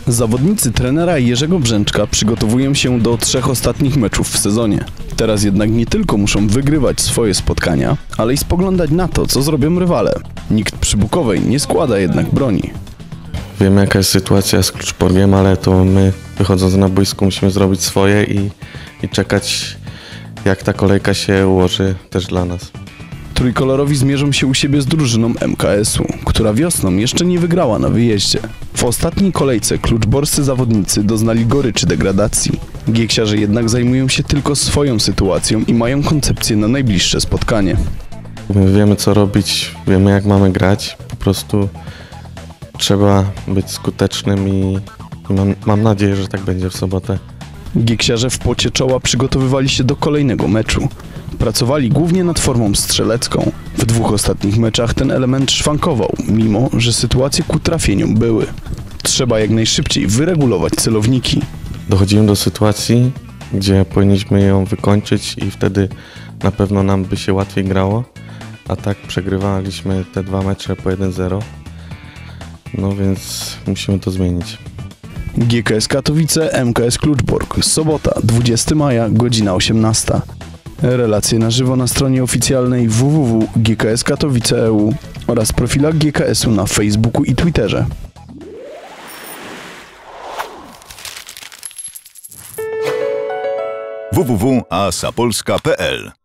Zawodnicy trenera Jerzego Brzęczka przygotowują się do 3 ostatnich meczów w sezonie. Teraz jednak nie tylko muszą wygrywać swoje spotkania, ale i spoglądać na to, co zrobią rywale. Nikt przy Bukowej nie składa jednak broni. Wiemy, jaka jest sytuacja z Kluczborkiem, ale to my, wychodząc na boisko, musimy zrobić swoje i czekać, jak ta kolejka się ułoży też dla nas. Trójkolorowi zmierzą się u siebie z drużyną MKS-u, która wiosną jeszcze nie wygrała na wyjeździe. W ostatniej kolejce kluczborscy zawodnicy doznali goryczy degradacji. Gieksiarze jednak zajmują się tylko swoją sytuacją i mają koncepcję na najbliższe spotkanie. My wiemy, co robić, wiemy, jak mamy grać. Po prostu trzeba być skutecznym i mam nadzieję, że tak będzie w sobotę. Gieksiarze w pocie czoła przygotowywali się do kolejnego meczu. Pracowali głównie nad formą strzelecką. W 2 ostatnich meczach ten element szwankował, mimo że sytuacje ku trafieniom były. Trzeba jak najszybciej wyregulować celowniki. Dochodzimy do sytuacji, gdzie powinniśmy ją wykończyć i wtedy na pewno nam by się łatwiej grało, a tak przegrywaliśmy te 2 mecze po 1-0, no więc musimy to zmienić. GKS Katowice, MKS Kluczbork. Sobota, 20 maja, godzina 18. Relacje na żywo na stronie oficjalnej www.gkskatowice.eu oraz profilach GKS-u na Facebooku i Twitterze. www.asapolska.pl